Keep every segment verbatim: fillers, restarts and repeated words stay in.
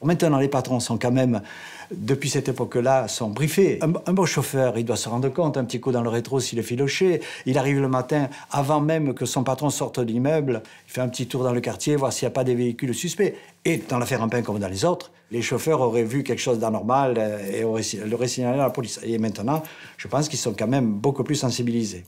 Maintenant, les patrons sont quand même, depuis cette époque-là, sont briefés. Un, un bon chauffeur, il doit se rendre compte, un petit coup dans le rétro s'il est filoché. Il arrive le matin, avant même que son patron sorte de l'immeuble, il fait un petit tour dans le quartier, voir s'il n'y a pas des véhicules suspects. Et dans l'affaire Ampin, comme dans les autres, les chauffeurs auraient vu quelque chose d'anormal et auraient, l'auraient signalé à la police. Et maintenant, je pense qu'ils sont quand même beaucoup plus sensibilisés.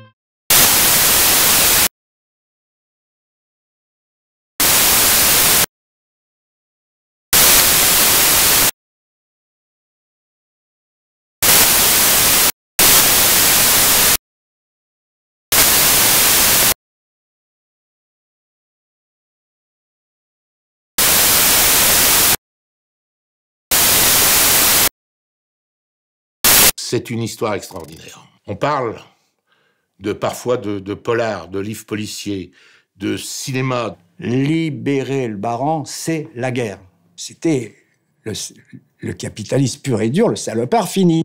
C'est une histoire extraordinaire. On parle de, parfois de, de polar, de livres policiers, de cinéma. Libérer le baron, c'est la guerre. C'était le, le capitalisme pur et dur, le salopard fini.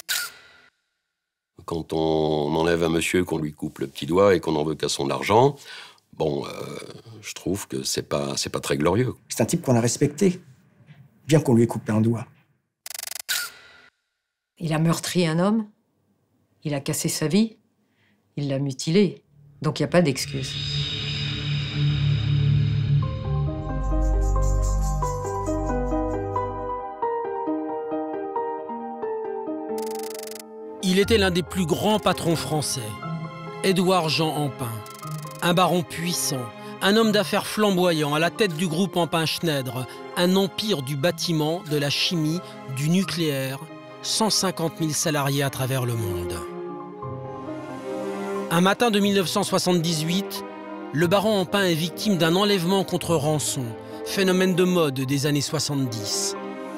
Quand on enlève un monsieur, qu'on lui coupe le petit doigt et qu'on n'en veut qu'à son argent, bon, euh, je trouve que c'est pas, c'est pas très glorieux. C'est un type qu'on a respecté, bien qu'on lui ait coupé un doigt. Il a meurtri un homme, il a cassé sa vie, il l'a mutilé. Donc il n'y a pas d'excuse. Il était l'un des plus grands patrons français, Édouard Jean Ampin. Un baron puissant, un homme d'affaires flamboyant à la tête du groupe Ampin-Schneider, un empire du bâtiment, de la chimie, du nucléaire, cent cinquante mille salariés à travers le monde. Un matin de mille neuf cent soixante-dix-huit, le baron Ampin est victime d'un enlèvement contre rançon, phénomène de mode des années soixante-dix.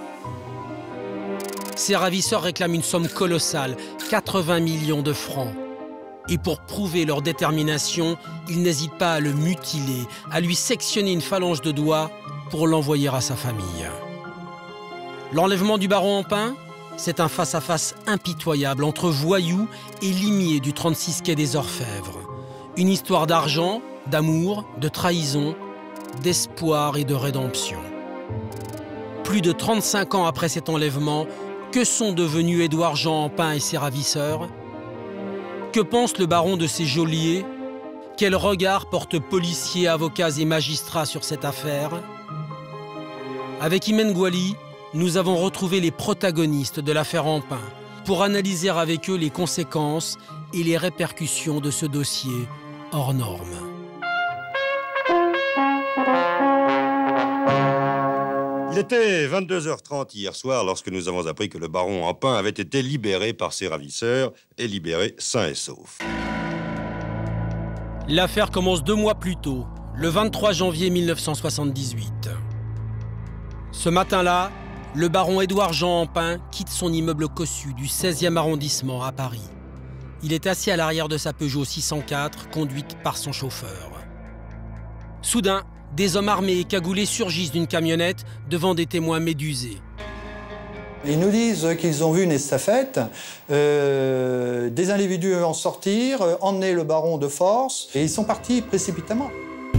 Ses ravisseurs réclament une somme colossale, quatre-vingts millions de francs. Et pour prouver leur détermination, ils n'hésitent pas à le mutiler, à lui sectionner une phalange de doigts pour l'envoyer à sa famille. L'enlèvement du baron Ampin, c'est un face-à-face impitoyable entre voyous et limiers du trente-six quai des Orfèvres. Une histoire d'argent, d'amour, de trahison, d'espoir et de rédemption. Plus de trente-cinq ans après cet enlèvement, que sont devenus Édouard Jean Ampin et ses ravisseurs? Que pense le baron de ses geôliers? Quel regard portent policiers, avocats et magistrats sur cette affaire? Avec Imen Gouali, nous avons retrouvé les protagonistes de l'affaire Ampin pour analyser avec eux les conséquences et les répercussions de ce dossier hors norme. Il était vingt-deux heures trente hier soir lorsque nous avons appris que le baron Ampin avait été libéré par ses ravisseurs et libéré sain et sauf. L'affaire commence deux mois plus tôt, le vingt-trois janvier mille neuf cent soixante-dix-huit. Ce matin-là, le baron Édouard Jean Ampin quitte son immeuble cossu du seizième arrondissement à Paris. Il est assis à l'arrière de sa Peugeot six cent quatre, conduite par son chauffeur. Soudain, des hommes armés et cagoulés surgissent d'une camionnette devant des témoins médusés. Ils nous disent qu'ils ont vu une estafette, euh, des individus en sortir, euh, emmener le baron de force, et ils sont partis précipitamment.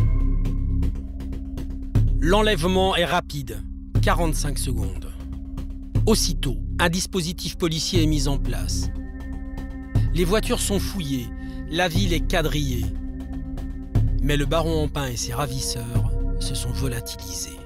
L'enlèvement est rapide, quarante-cinq secondes. Aussitôt, un dispositif policier est mis en place. Les voitures sont fouillées, la ville est quadrillée. Mais le baron Ampin et ses ravisseurs se sont volatilisés.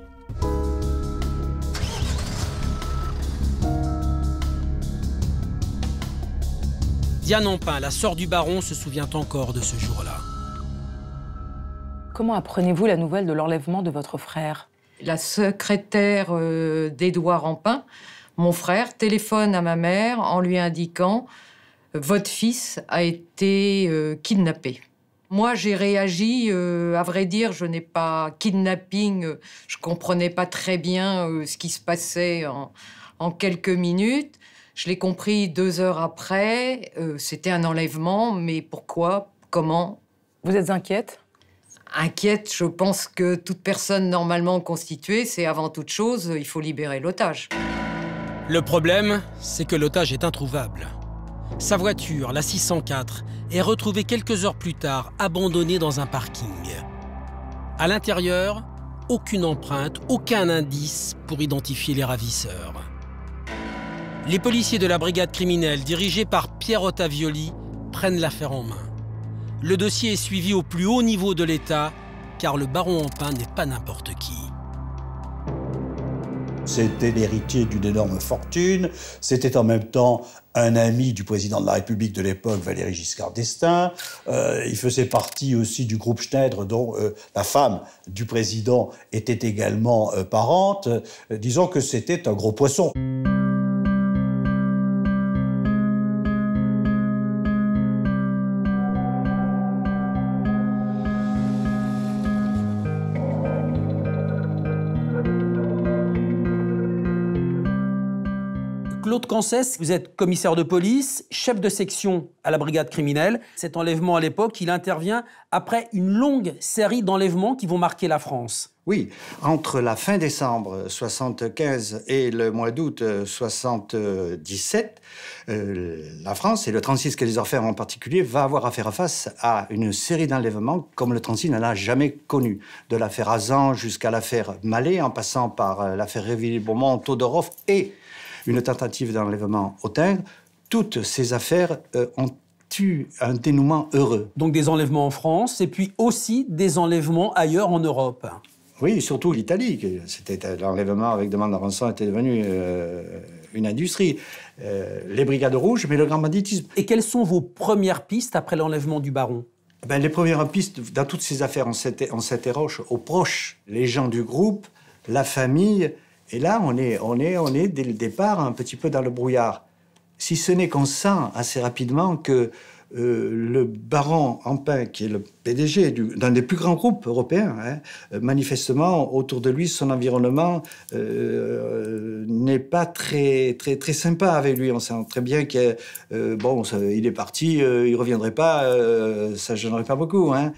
Diane Ampin, la sœur du baron, se souvient encore de ce jour-là. Comment apprenez-vous la nouvelle de l'enlèvement de votre frère? La secrétaire euh, d'Édouard Ampin, mon frère, téléphone à ma mère en lui indiquant « Votre fils a été euh, kidnappé ». Moi, j'ai réagi, euh, à vrai dire, je n'ai pas kidnapping, euh, je comprenais pas très bien euh, ce qui se passait en, en quelques minutes. Je l'ai compris deux heures après, euh, c'était un enlèvement, mais pourquoi, comment? Vous êtes inquiète? Inquiète, je pense que toute personne normalement constituée, c'est avant toute chose, il faut libérer l'otage. Le problème, c'est que l'otage est introuvable. Sa voiture, la six cent quatre, est retrouvée quelques heures plus tard, abandonnée dans un parking. À l'intérieur, aucune empreinte, aucun indice pour identifier les ravisseurs. Les policiers de la brigade criminelle, dirigés par Pierre Ottavioli, prennent l'affaire en main. Le dossier est suivi au plus haut niveau de l'État, car le baron Empain n'est pas n'importe qui. C'était l'héritier d'une énorme fortune, c'était en même temps un ami du président de la République de l'époque, Valéry Giscard d'Estaing. Euh, il faisait partie aussi du groupe Schneider, dont euh, la femme du président était également euh, parente. Euh, disons que c'était un gros poisson. Claude Cancès, vous êtes commissaire de police, chef de section à la brigade criminelle. Cet enlèvement à l'époque, il intervient après une longue série d'enlèvements qui vont marquer la France. Oui, entre la fin décembre soixante-quinze et le mois d'août soixante-dix-sept, euh, la France, et le trente-six quai des Orfèvres en particulier, va avoir à faire face à une série d'enlèvements comme le trente-six n'en a jamais connu. De l'affaire Azan jusqu'à l'affaire Mallet, en passant par euh, l'affaire Réville-Beaumont, Todorov et une tentative d'enlèvement au Tingre. Toutes ces affaires euh, ont eu un dénouement heureux. Donc des enlèvements en France et puis aussi des enlèvements ailleurs en Europe. Oui, surtout l'Italie. C'était l'enlèvement avec demande de rançon était devenu euh, une industrie. Euh, les brigades rouges, mais le grand banditisme. Et quelles sont vos premières pistes après l'enlèvement du baron? Ben, les premières pistes, dans toutes ces affaires, on s'interroge aux proches, les gens du groupe, la famille. Et là, on est, on, est, on est, dès le départ, un petit peu dans le brouillard. Si ce n'est qu'on sent assez rapidement que euh, le baron Empain, qui est le P D G d'un des plus grands groupes européens, hein, manifestement, autour de lui, son environnement euh, n'est pas très, très, très sympa avec lui. On sent très bien qu'il euh, bon, il est parti, euh, il ne reviendrait pas, euh, ça ne gênerait pas beaucoup, hein.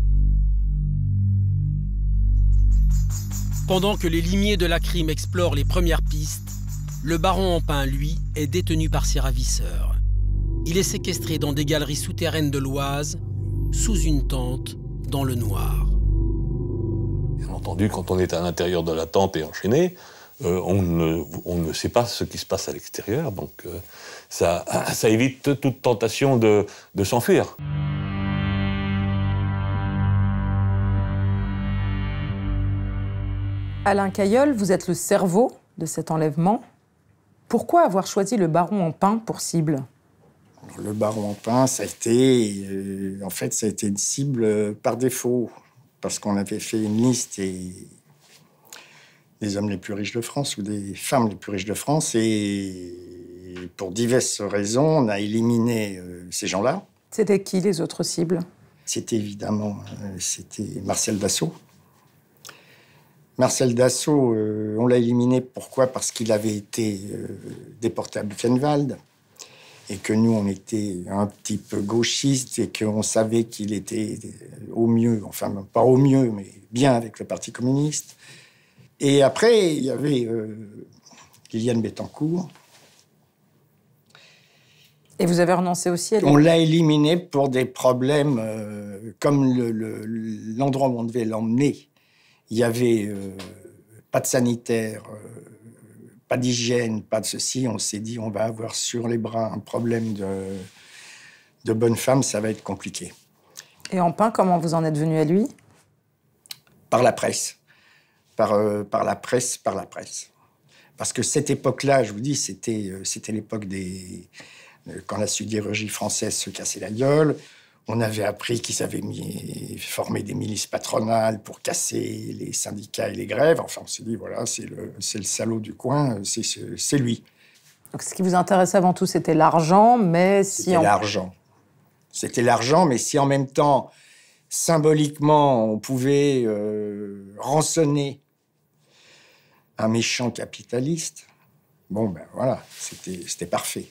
Pendant que les limiers de la crime explorent les premières pistes, le baron Empain, lui, est détenu par ses ravisseurs. Il est séquestré dans des galeries souterraines de l'Oise, sous une tente, dans le noir. Bien entendu, quand on est à l'intérieur de la tente et enchaîné, euh, on, ne, on ne sait pas ce qui se passe à l'extérieur, donc euh, ça, ça évite toute tentation de, de s'enfuir. Alain Cailleul, vous êtes le cerveau de cet enlèvement. Pourquoi avoir choisi le baron Empain pour cible? Le baron Empain, ça a été, euh, en fait, ça a été une cible par défaut, parce qu'on avait fait une liste et des hommes les plus riches de France ou des femmes les plus riches de France, et pour diverses raisons, on a éliminé euh, ces gens-là. C'était qui les autres cibles? C'était évidemment, euh, c'était Marcel Dassault. Marcel Dassault, euh, on l'a éliminé, pourquoi? Parce qu'il avait été euh, déporté à Buchenwald et que nous, on était un petit peu gauchistes et qu'on savait qu'il était au mieux, enfin pas au mieux, mais bien avec le Parti communiste. Et après, il y avait euh, Liliane Bettencourt. Et vous avez renoncé aussi à lui? On l'a éliminé pour des problèmes euh, comme l'endroit le, le, où on devait l'emmener. Il n'y avait euh, pas de sanitaire, euh, pas d'hygiène, pas de ceci. On s'est dit, on va avoir sur les bras un problème de, de bonne femme, ça va être compliqué. Et Empain, comment vous en êtes venu à lui? Par la presse. Par, euh, par la presse, par la presse. Parce que cette époque-là, je vous dis, c'était euh, c'était l'époque des... Euh, quand la sidérurgie française se cassait la gueule. On avait appris qu'ils avaient mis, formé des milices patronales pour casser les syndicats et les grèves. Enfin, on s'est dit, voilà, c'est le, c'est le salaud du coin, c'est, c'est lui. Donc, ce qui vous intéressait avant tout, c'était l'argent, mais si... C'était on... l'argent. C'était l'argent, mais si en même temps, symboliquement, on pouvait euh, rançonner un méchant capitaliste, bon, ben voilà, c'était, c'était parfait.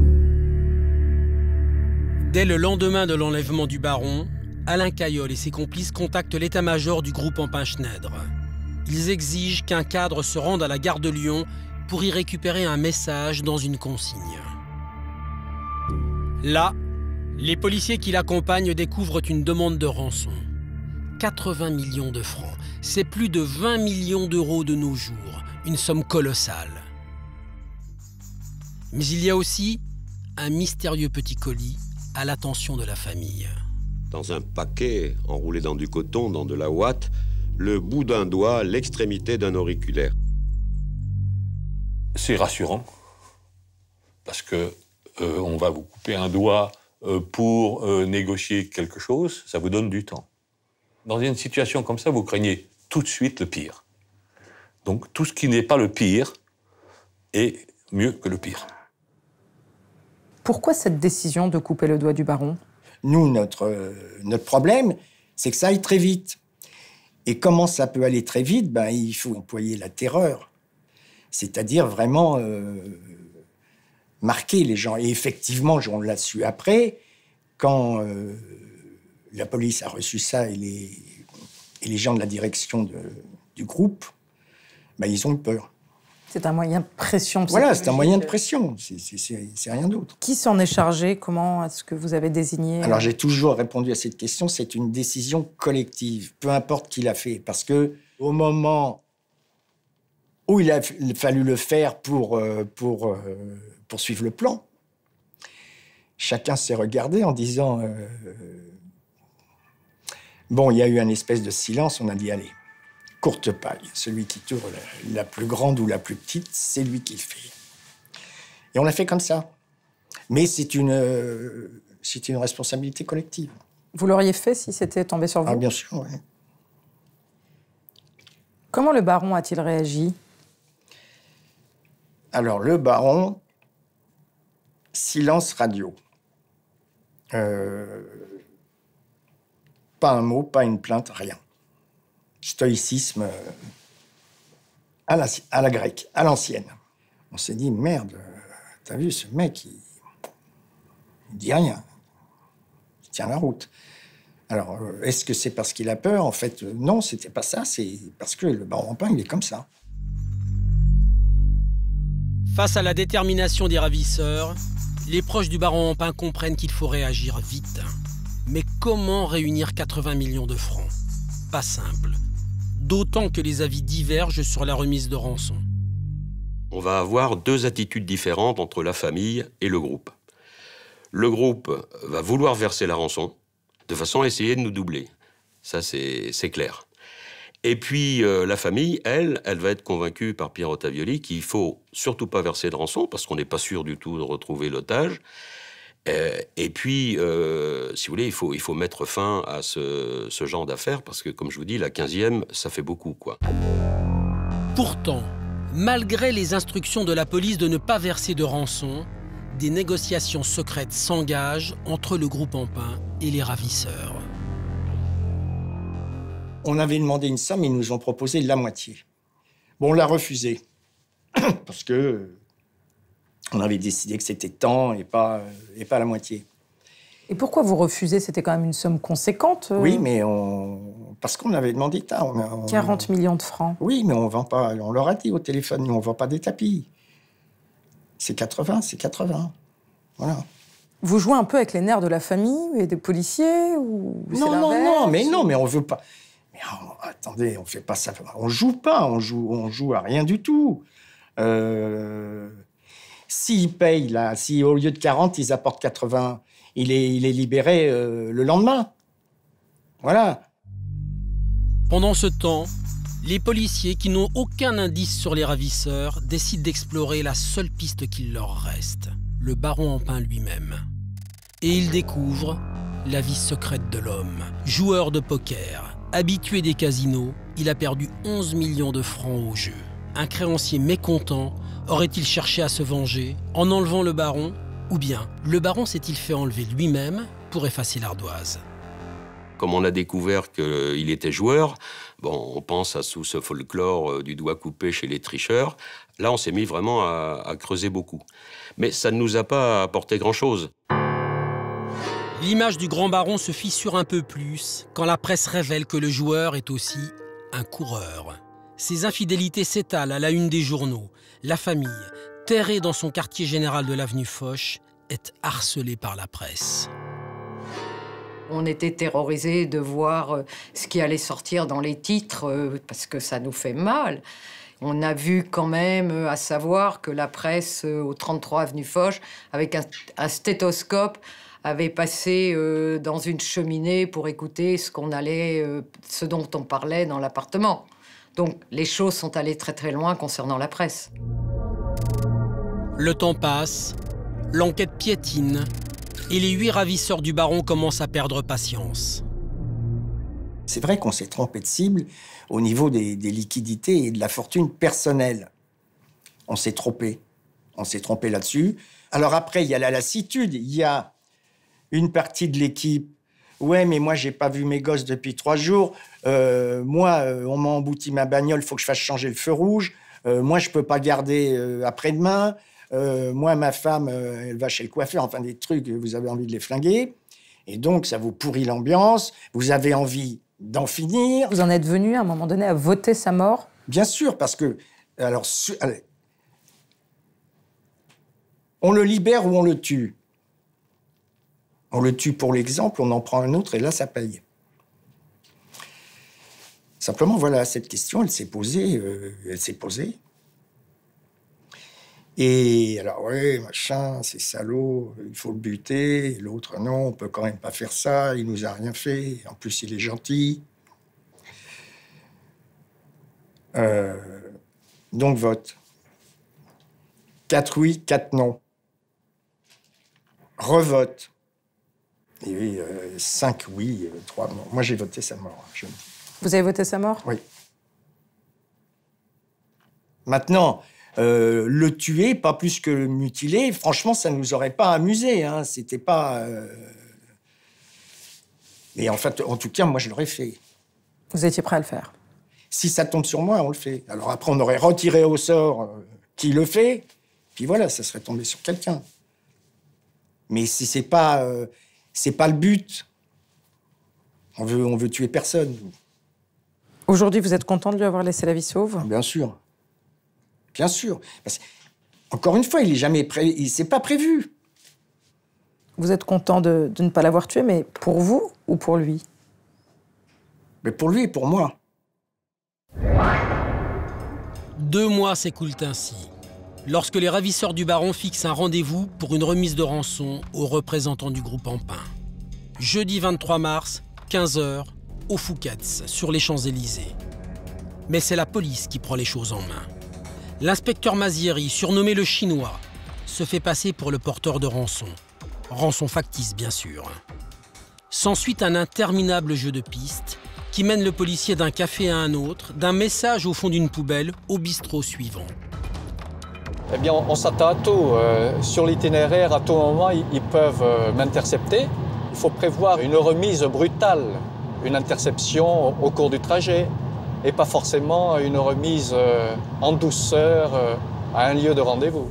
Dès le lendemain de l'enlèvement du baron, Alain Cailleul et ses complices contactent l'état-major du groupe Empain-Schneider. Ils exigent qu'un cadre se rende à la gare de Lyon pour y récupérer un message dans une consigne. Là, les policiers qui l'accompagnent découvrent une demande de rançon. quatre-vingts millions de francs. C'est plus de vingt millions d'euros de nos jours, une somme colossale. Mais il y a aussi un mystérieux petit colis à l'attention de la famille. Dans un paquet enroulé dans du coton, dans de la ouate, le bout d'un doigt, l'extrémité d'un auriculaire. C'est rassurant, parce que euh, on va vous couper un doigt euh, pour euh, négocier quelque chose, ça vous donne du temps. Dans une situation comme ça, vous craignez tout de suite le pire. Donc tout ce qui n'est pas le pire est mieux que le pire. Pourquoi cette décision de couper le doigt du baron? Nous, notre, euh, notre problème, c'est que ça aille très vite. Et comment ça peut aller très vite? Ben, il faut employer la terreur. C'est-à-dire vraiment euh, marquer les gens. Et effectivement, on l'a su après, quand euh, la police a reçu ça et les, et les gens de la direction de, du groupe, ben, ils ont eu peur. C'est un moyen de pression psychologique. Voilà, c'est un moyen de pression, c'est rien d'autre. Qui s'en est chargé? Comment est-ce que vous avez désigné? Alors j'ai toujours répondu à cette question, c'est une décision collective, peu importe qui l'a fait, parce que au moment où il a fallu le faire pour, euh, pour euh, poursuivre le plan, chacun s'est regardé en disant euh, bon, il y a eu un espèce de silence, on a dit allez. Courte paille. Celui qui tourne la, la plus grande ou la plus petite, c'est lui qui le fait. Et on l'a fait comme ça. Mais c'est une, euh, c'est une responsabilité collective. Vous l'auriez fait si c'était tombé sur vous? Ah, bien sûr, oui. Comment le baron a-t-il réagi? Alors, le baron, silence radio. Euh, pas un mot, pas une plainte, rien. Stoïcisme à la, à la grecque, à l'ancienne. On s'est dit, merde, t'as vu, ce mec, il, il dit rien. Il tient la route. Alors, est-ce que c'est parce qu'il a peur? En fait, non, c'était pas ça, c'est parce que le baron Rampin, il est comme ça. Face à la détermination des ravisseurs, les proches du baron Rampin comprennent qu'il faut réagir vite. Mais comment réunir quatre-vingts millions de francs? Pas simple. D'autant que les avis divergent sur la remise de rançon. On va avoir deux attitudes différentes entre la famille et le groupe. Le groupe va vouloir verser la rançon de façon à essayer de nous doubler. Ça, c'est clair. Et puis, euh, la famille, elle, elle va être convaincue par Pierre Ottavioli qu'il faut surtout pas verser de rançon parce qu'on n'est pas sûr du tout de retrouver l'otage. Euh, et puis, euh, si vous voulez, il faut, il faut mettre fin à ce, ce genre d'affaires, parce que, comme je vous dis, la quinzième, ça fait beaucoup, quoi. Pourtant, malgré les instructions de la police de ne pas verser de rançon, des négociations secrètes s'engagent entre le groupe Rampin et les ravisseurs. On avait demandé une somme, ils nous ont proposé la moitié. Bon, on l'a refusé, parce que... on avait décidé que c'était tant et pas, et pas la moitié. Et pourquoi vous refusez? C'était quand même une somme conséquente. Euh... Oui, mais on... parce qu'on avait demandé ça. On, on... quarante millions de francs. Oui, mais on vend pas. On leur a dit au téléphone, nous, on vend pas des tapis. C'est quatre-vingts, c'est quatre-vingts. Voilà. Vous jouez un peu avec les nerfs de la famille et des policiers ou Non, non, non, mais non, mais on veut pas. Mais oh, attendez, on fait pas ça. On joue pas, on joue, on joue à rien du tout. Euh... S'ils payent, là, si au lieu de quarante, ils apportent quatre-vingts, il est, il est libéré euh, le lendemain. Voilà. Pendant ce temps, les policiers, qui n'ont aucun indice sur les ravisseurs, décident d'explorer la seule piste qu'il leur reste, le baron Rampin lui-même. Et ils découvrent la vie secrète de l'homme. Joueur de poker, habitué des casinos, il a perdu onze millions de francs au jeu. Un créancier mécontent aurait-il cherché à se venger en enlevant le baron? Ou bien le baron s'est-il fait enlever lui-même pour effacer l'ardoise? Comme on a découvert qu'il était joueur, bon, on pense à tout ce folklore du doigt coupé chez les tricheurs. Là, on s'est mis vraiment à, à creuser beaucoup. Mais ça ne nous a pas apporté grand-chose. L'image du grand baron se fissure un peu plus quand la presse révèle que le joueur est aussi un coureur. Ses infidélités s'étalent à la une des journaux. La famille, terrée dans son quartier général de l'avenue Foch, est harcelée par la presse. On était terrorisés de voir euh, ce qui allait sortir dans les titres, euh, parce que ça nous fait mal. On a vu quand même, euh, à savoir que la presse euh, au trente-trois avenue Foch, avec un, un stéthoscope, avait passé euh, dans une cheminée pour écouter ce qu'on allait, euh, ce dont on parlait dans l'appartement. Donc les choses sont allées très très loin concernant la presse. Le temps passe, l'enquête piétine, et les huit ravisseurs du baron commencent à perdre patience. C'est vrai qu'on s'est trompé de cible au niveau des, des liquidités et de la fortune personnelle. On s'est trompé. On s'est trompé là-dessus. Alors après, il y a la lassitude. Il y a une partie de l'équipe. Ouais, mais moi, j'ai pas vu mes gosses depuis trois jours. Euh, moi, euh, on m'a embouti ma bagnole, il faut que je fasse changer le feu rouge. Euh, moi, je peux pas garder euh, après-demain. Euh, moi, ma femme, euh, elle va chez le coiffeur. Enfin, des trucs, vous avez envie de les flinguer. Et donc, ça vous pourrit l'ambiance. Vous avez envie d'en finir. Vous en êtes venu, à un moment donné, à voter sa mort? Bien sûr, parce que... Alors, su, allez, on le libère ou on le tue. On le tue pour l'exemple, on en prend un autre et là, ça paye. Simplement, voilà, cette question, elle s'est posée. Euh, elle s'est posée. Et alors, ouais, machin, c'est salaud, il faut le buter. L'autre, non, on peut quand même pas faire ça, il nous a rien fait. En plus, il est gentil. Euh, donc, vote. Quatre oui, quatre non. Revote. Et oui, euh, cinq oui, euh, trois non. Moi, j'ai voté sa mort. Je... Vous avez voté sa mort? Oui. Maintenant, euh, le tuer, pas plus que le mutiler, franchement, ça ne nous aurait pas amusé. Hein. C'était pas... Euh... Et en fait, en tout cas, moi, je l'aurais fait. Vous étiez prêt à le faire? Si ça tombe sur moi, on le fait. Alors après, on aurait retiré au sort euh, qui le fait, puis voilà, ça serait tombé sur quelqu'un. Mais si c'est pas... Euh... C'est pas le but. On veut, on veut tuer personne. Aujourd'hui, vous êtes content de lui avoir laissé la vie sauve? Bien sûr. Bien sûr. Parce que, encore une fois, il est jamais pré... il s'est pas prévu. Vous êtes content de, de ne pas l'avoir tué, mais pour vous ou pour lui? Mais pour lui et pour moi. Deux mois s'écoulent ainsi, lorsque les ravisseurs du baron fixent un rendez-vous pour une remise de rançon aux représentants du groupe Empin. Jeudi vingt-trois mars, quinze heures, au Fouquet's, sur les Champs-Élysées. Mais c'est la police qui prend les choses en main. L'inspecteur Mazieri, surnommé le Chinois, se fait passer pour le porteur de rançon. Rançon factice, bien sûr. S'ensuit un interminable jeu de pistes qui mène le policier d'un café à un autre, d'un message au fond d'une poubelle au bistrot suivant. Eh bien, on, on s'attend à tout. Euh, sur l'itinéraire, à tout moment, ils, ils peuvent euh, m'intercepter. Il faut prévoir une remise brutale, une interception au, au cours du trajet, et pas forcément une remise euh, en douceur euh, à un lieu de rendez-vous.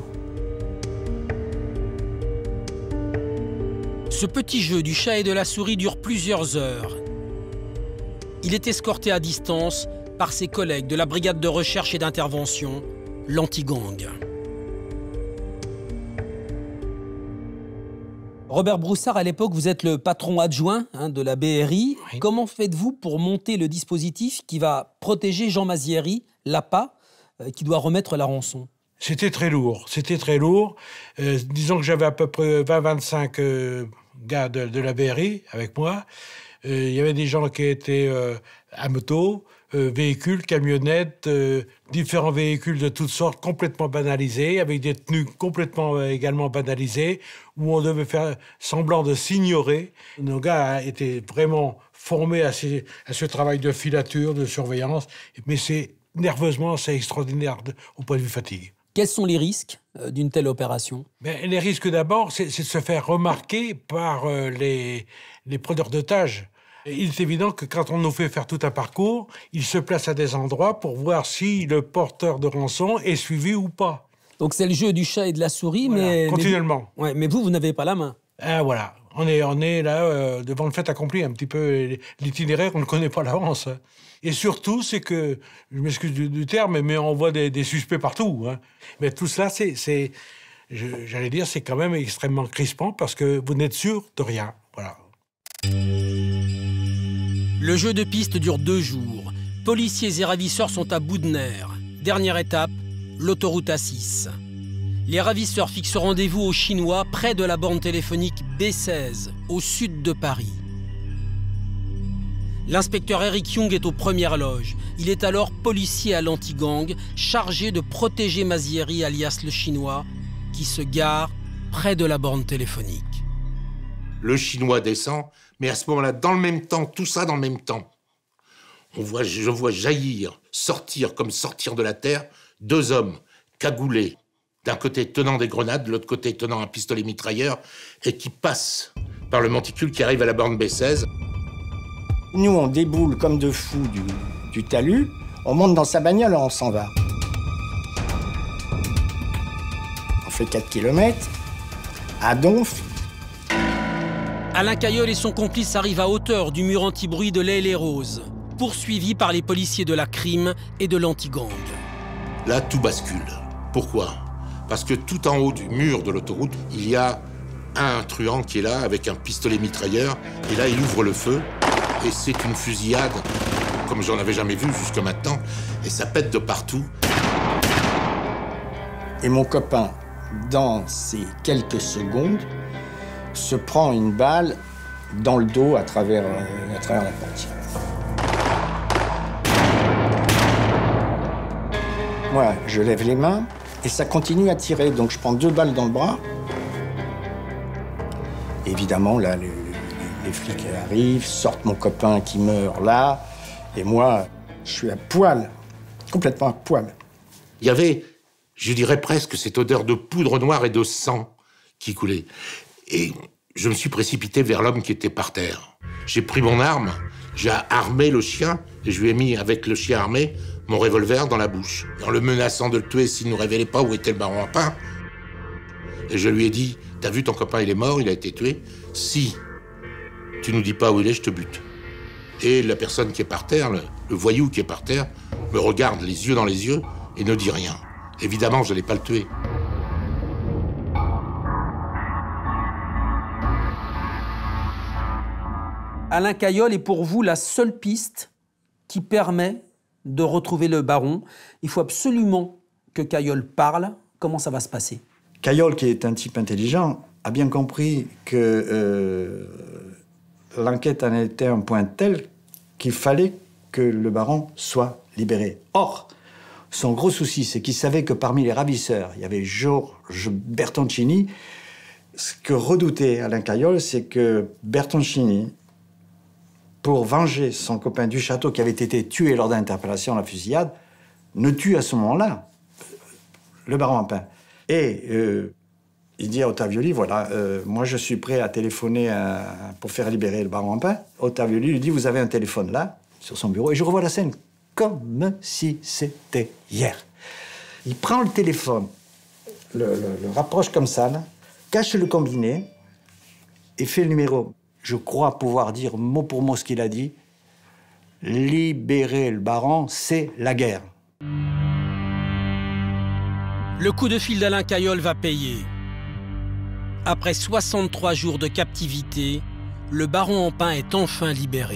Ce petit jeu du chat et de la souris dure plusieurs heures. Il est escorté à distance par ses collègues de la brigade de recherche et d'intervention, l'Anti-Gang. Robert Broussard, à l'époque, vous êtes le patron adjoint hein, de la B R I. Oui. Comment faites-vous pour monter le dispositif qui va protéger Jean Mazieri, l'A P A, euh, qui doit remettre la rançon? C'était très lourd, c'était très lourd. Euh, disons que j'avais à peu près vingt à vingt-cinq euh, gars de, de la B R I avec moi. Il euh, y avait des gens qui étaient euh, à moto, euh, véhicules, camionnettes, euh, différents véhicules de toutes sortes, complètement banalisés, avec des tenues complètement euh, également banalisées, où on devait faire semblant de s'ignorer. Nos gars étaient vraiment formés à, ces, à ce travail de filature, de surveillance, mais c'est nerveusement, c'est extraordinaire de, au point de vue fatigue. Quels sont les risques euh, d'une telle opération? Mais les risques d'abord, c'est, c'est de se faire remarquer par euh, les, les preneurs d'otages. Il est évident que quand on nous fait faire tout un parcours, ils se placent à des endroits pour voir si le porteur de rançon est suivi ou pas. Donc c'est le jeu du chat et de la souris, voilà, mais... continuellement. Mais, ouais, mais vous, vous n'avez pas la main. Ah, voilà. On est, on est là euh, devant le fait accompli, un petit peu l'itinéraire, on ne connaît pas l'avance. Et surtout, c'est que, je m'excuse du, du terme, mais on voit des, des suspects partout. Hein. Mais tout cela, c'est, c'est j'allais dire, c'est quand même extrêmement crispant parce que vous n'êtes sûr de rien. Voilà. Le jeu de piste dure deux jours. Policiers et ravisseurs sont à bout de nerfs. Dernière étape, l'autoroute A six. Les ravisseurs fixent rendez-vous aux Chinois près de la borne téléphonique B seize, au sud de Paris. L'inspecteur Eric Young est aux premières loges. Il est alors policier à l'anti-gang, chargé de protéger Mazieri, alias le Chinois, qui se gare près de la borne téléphonique. Le Chinois descend, mais à ce moment-là, dans le même temps, tout ça dans le même temps, on voit, je vois jaillir, sortir comme sortir de la terre, deux hommes cagoulés, d'un côté tenant des grenades, de l'autre côté tenant un pistolet mitrailleur, et qui passent par le monticule qui arrive à la borne B seize. Nous, on déboule comme de fous du, du talus, on monte dans sa bagnole et on s'en va. On fait quatre kilomètres, à Donf. Alain Caillol et son complice arrivent à hauteur du mur anti-bruit de l'Aile-et-Rose, poursuivis par les policiers de la crime et de l'anti-gang. Là, tout bascule. Pourquoi? Parce que tout en haut du mur de l'autoroute, il y a un truand qui est là avec un pistolet mitrailleur, et là, il ouvre le feu. Et c'est une fusillade, comme j'en avais jamais vu jusque maintenant, et ça pète de partout. Et mon copain, dans ces quelques secondes, se prend une balle dans le dos à travers, euh, à travers la portière. Moi, je lève les mains et ça continue à tirer, donc je prends deux balles dans le bras. Évidemment, là, le, les flics arrivent, sortent mon copain qui meurt là, et moi, je suis à poil, complètement à poil. Il y avait, je dirais presque, cette odeur de poudre noire et de sang qui coulait. Et je me suis précipité vers l'homme qui était par terre. J'ai pris mon arme, j'ai armé le chien, et je lui ai mis, avec le chien armé, mon revolver dans la bouche, en le menaçant de le tuer s'il ne nous révélait pas où était le baron à pain. Et je lui ai dit, t'as vu, ton copain, il est mort, il a été tué. Si tu nous dis pas où il est, je te bute. Et la personne qui est par terre, le, le voyou qui est par terre, me regarde les yeux dans les yeux et ne dit rien. Évidemment, je n'allais pas le tuer. Alain Caillol est pour vous la seule piste qui permet de retrouver le baron. Il faut absolument que Caillol parle. Comment ça va se passer? Caillol, qui est un type intelligent, a bien compris que euh, l'enquête en était un point tel qu'il fallait que le baron soit libéré. Or, son gros souci, c'est qu'il savait que parmi les ravisseurs, il y avait Georges Bertoncini. Ce que redoutait Alain Caillol, c'est que Bertoncini, pour venger son copain du château qui avait été tué lors de l'interpellation à la fusillade, ne tue à ce moment-là le baron Ampin. Et euh, il dit à Ottavioli, voilà, euh, moi je suis prêt à téléphoner à, pour faire libérer le baron Ampin. Ottavioli lui dit, vous avez un téléphone là, sur son bureau, et je revois la scène comme si c'était hier. Il prend le téléphone, le, le, le rapproche comme ça, là, cache le combiné et fait le numéro. Je crois pouvoir dire mot pour mot ce qu'il a dit. Libérer le baron, c'est la guerre. Le coup de fil d'Alain Caillol va payer. Après soixante-trois jours de captivité, le baron Ampin est enfin libéré.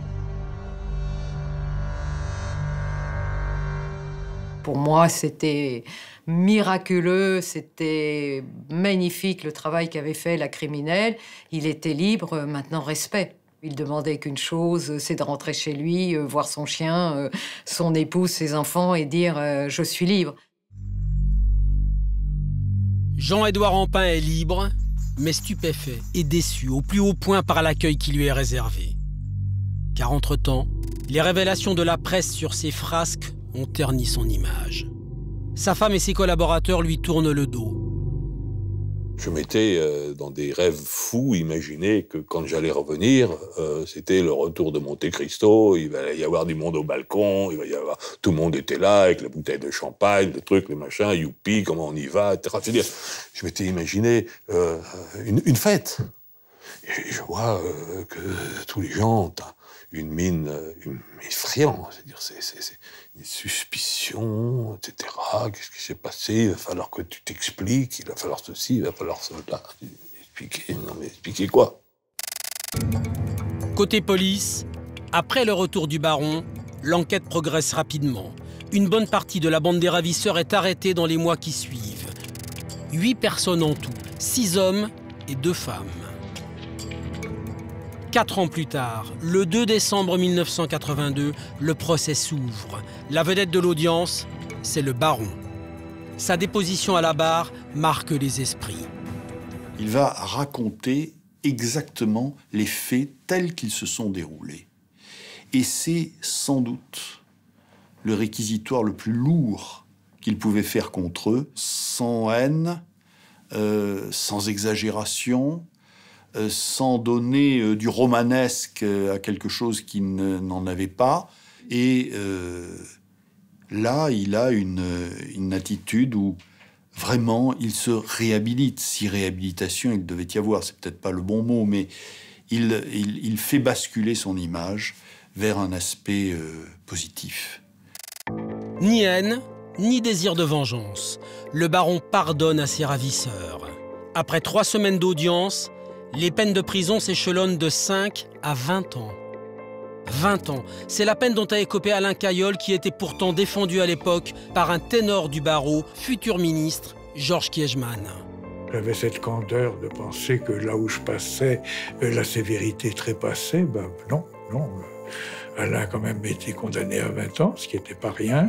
Pour moi, c'était miraculeux, c'était magnifique le travail qu'avait fait la criminelle. Il était libre, maintenant respect. Il demandait qu'une chose, c'est de rentrer chez lui, euh, voir son chien, euh, son épouse, ses enfants et dire euh, « je suis libre ». Jean-Édouard Ampin est libre, mais stupéfait et déçu au plus haut point par l'accueil qui lui est réservé. Car entre-temps, les révélations de la presse sur ses frasques ont terni son image. Sa femme et ses collaborateurs lui tournent le dos. Je m'étais, euh, dans des rêves fous, imaginé que quand j'allais revenir, euh, c'était le retour de Monte Cristo, il va y avoir du monde au balcon, il va y avoir... Tout le monde était là, avec la bouteille de champagne, le truc, le machin, youpi, comment on y va, et cetera. C'est-à-dire, je m'étais imaginé euh, une, une fête. Et je vois euh, que tous les gens ont une mine euh, effrayante. C'est-à-dire, c'est... c'est, c'est des suspicions, et cetera. Qu'est-ce qui s'est passé? Il va falloir que tu t'expliques, il va falloir ceci, il va falloir cela. Expliquer, non mais expliquer quoi? Côté police, Après le retour du baron, l'enquête progresse rapidement. Une bonne partie de la bande des ravisseurs est arrêtée dans les mois qui suivent. Huit personnes en tout, six hommes et deux femmes. Quatre ans plus tard, le deux décembre mille neuf cent quatre-vingt-deux, le procès s'ouvre. La vedette de l'audience, c'est le baron. Sa déposition à la barre marque les esprits. Il va raconter exactement les faits tels qu'ils se sont déroulés. Et c'est sans doute le réquisitoire le plus lourd qu'il pouvait faire contre eux, sans haine, euh, sans exagération, euh, sans donner euh, du romanesque à quelque chose qui n'en avait pas. Et euh, là, il a une, une attitude où vraiment il se réhabilite. Si réhabilitation il devait y avoir, c'est peut-être pas le bon mot, mais il, il, il fait basculer son image vers un aspect euh, positif. Ni haine, ni désir de vengeance. Le baron pardonne à ses ravisseurs. Après trois semaines d'audience, les peines de prison s'échelonnent de cinq à vingt ans. vingt ans, c'est la peine dont a écopé Alain Caillol, qui était pourtant défendu à l'époque par un ténor du barreau, futur ministre, Georges Kiechman. J'avais cette candeur de penser que là où je passais, la sévérité trépassait. Ben non, non. Alain a quand même été condamné à vingt ans, ce qui n'était pas rien.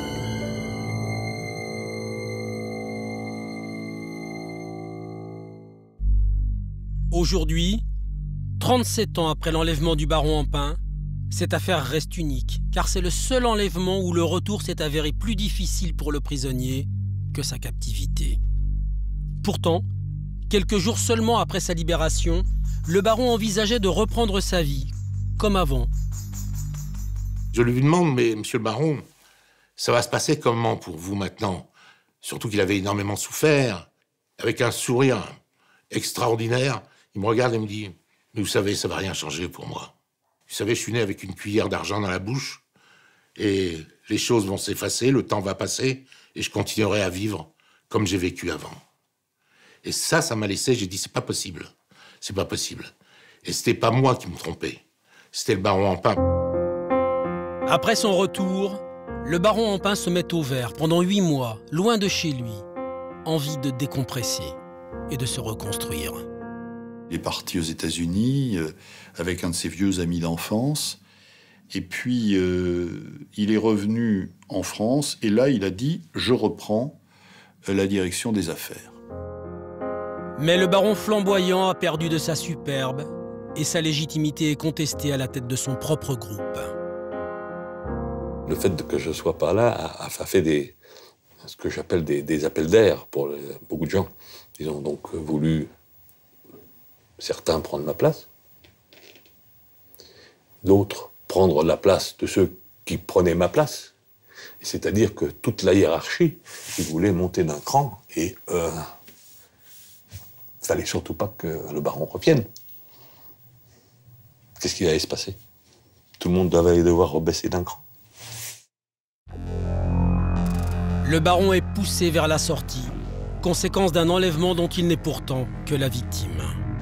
Aujourd'hui, trente-sept ans après l'enlèvement du baron Empain, cette affaire reste unique, car c'est le seul enlèvement où le retour s'est avéré plus difficile pour le prisonnier que sa captivité. Pourtant, quelques jours seulement après sa libération, le baron envisageait de reprendre sa vie, comme avant. Je lui demande, mais monsieur le baron, ça va se passer comment pour vous maintenant? Surtout qu'il avait énormément souffert. Avec un sourire extraordinaire, il me regarde et me dit, mais vous savez, ça va rien changer pour moi. Vous savez, je suis né avec une cuillère d'argent dans la bouche, et les choses vont s'effacer, le temps va passer, et je continuerai à vivre comme j'ai vécu avant. Et ça, ça m'a laissé, j'ai dit, c'est pas possible. C'est pas possible. Et c'était pas moi qui me trompais. C'était le baron Empain. Après son retour, le baron Empain se met au vert pendant huit mois, loin de chez lui, envie de décompresser et de se reconstruire. Il est parti aux États-Unis euh, avec un de ses vieux amis d'enfance. Et puis, euh, il est revenu en France. Et là, il a dit, je reprends euh, la direction des affaires. Mais le baron flamboyant a perdu de sa superbe et sa légitimité est contestée à la tête de son propre groupe. Le fait que je ne sois pas là a, a fait des, ce que j'appelle des, des appels d'air pour les, beaucoup de gens. Ils ont donc voulu, certains, prendre ma place, d'autres prendre la place de ceux qui prenaient ma place. C'est-à-dire que toute la hiérarchie, ils voulaient monter d'un cran et il euh, ne fallait surtout pas que le baron revienne. Qu'est-ce qui allait se passer? Tout le monde allait devoir rebaisser d'un cran. Le baron est poussé vers la sortie, conséquence d'un enlèvement dont il n'est pourtant que la victime.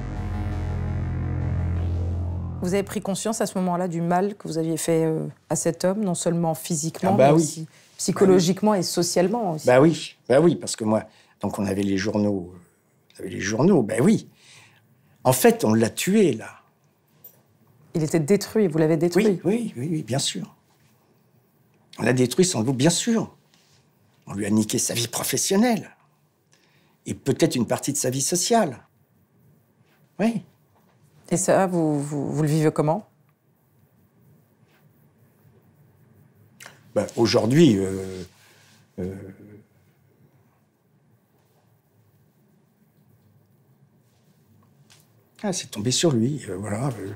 Vous avez pris conscience à ce moment-là du mal que vous aviez fait euh, à cet homme, non seulement physiquement, ah bah mais oui. aussi psychologiquement bah oui. et socialement aussi. Bah oui, bah oui, parce que moi, donc on avait les journaux, on avait les journaux, bah oui. En fait, on l'a tué, là. Il était détruit, vous l'avez détruit? Oui, oui, oui, oui, bien sûr. On l'a détruit sans doute, bien sûr. On lui a niqué sa vie professionnelle. Et peut-être une partie de sa vie sociale. Oui. Et ça, vous, vous, vous le vivez comment? Ben, aujourd'hui, euh, euh, ah, c'est tombé sur lui, euh, voilà. Euh.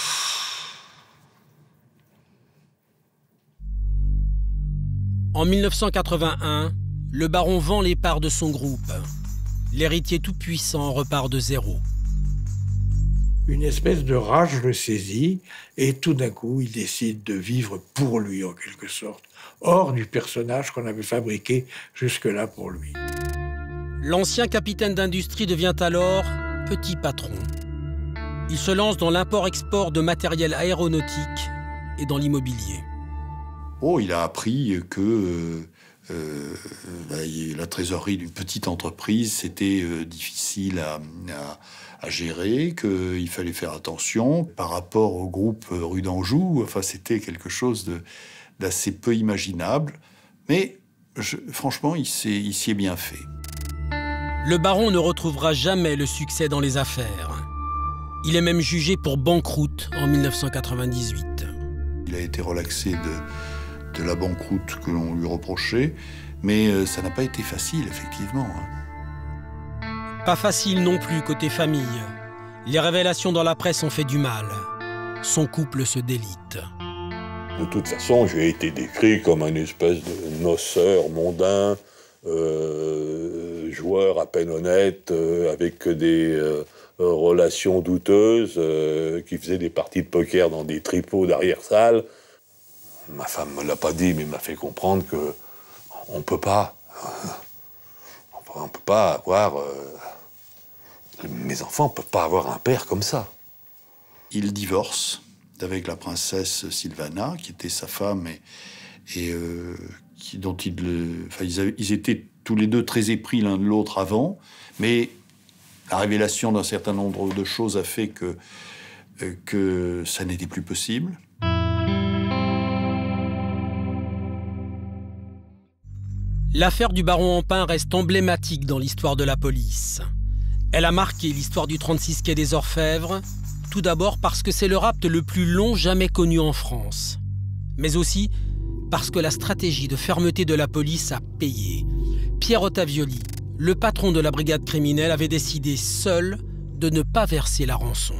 En mille neuf cent quatre-vingt-un, le baron vend les parts de son groupe. L'héritier tout-puissant repart de zéro. Une espèce de rage le saisit et tout d'un coup, il décide de vivre pour lui, en quelque sorte, hors du personnage qu'on avait fabriqué jusque-là pour lui. L'ancien capitaine d'industrie devient alors petit patron. Il se lance dans l'import-export de matériel aéronautique et dans l'immobilier. Oh, il a appris que euh, euh, la trésorerie d'une petite entreprise, c'était euh, difficile à, à, à gérer, qu'il fallait faire attention par rapport au groupe Rue d'Anjou. Enfin, c'était quelque chose de, d'assez peu imaginable. Mais je, franchement, il s'y est bien fait. Le baron ne retrouvera jamais le succès dans les affaires. Il est même jugé pour banqueroute en mille neuf cent quatre-vingt-dix-huit. Il a été relaxé de, de la banqueroute que l'on lui reprochait, mais ça n'a pas été facile, effectivement. Pas facile non plus côté famille. Les révélations dans la presse ont fait du mal. Son couple se délite. De toute façon, j'ai été décrit comme un espèce de noceur mondain, euh, joueur à peine honnête, euh, avec des euh, relations douteuses, euh, qui faisait des parties de poker dans des tripots d'arrière-salle. Ma femme ne me l'a pas dit, mais m'a fait comprendre que on peut pas, euh, on peut pas avoir, euh, mes enfants ne peuvent pas avoir un père comme ça. Il divorce avec la princesse Sylvana, qui était sa femme et, et euh, qui, dont il, enfin, ils, avaient, ils étaient tous les deux très épris l'un de l'autre avant, mais la révélation d'un certain nombre de choses a fait que, euh, que ça n'était plus possible. L'affaire du baron Empain reste emblématique dans l'histoire de la police. Elle a marqué l'histoire du trente-six quai des Orfèvres, tout d'abord parce que c'est le rapt le plus long jamais connu en France, mais aussi parce que la stratégie de fermeté de la police a payé. Pierre Ottavioli, le patron de la brigade criminelle, avait décidé seul de ne pas verser la rançon.